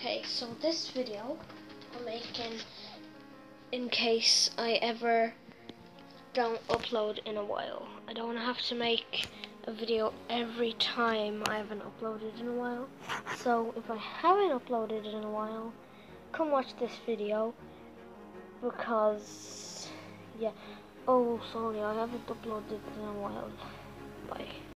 Okay, so this video I'm making in case I ever don't upload in a while. I don't have to make a video every time I haven't uploaded in a while. So if I haven't uploaded in a while, come watch this video because, yeah. Oh, sorry, I haven't uploaded in a while. Bye.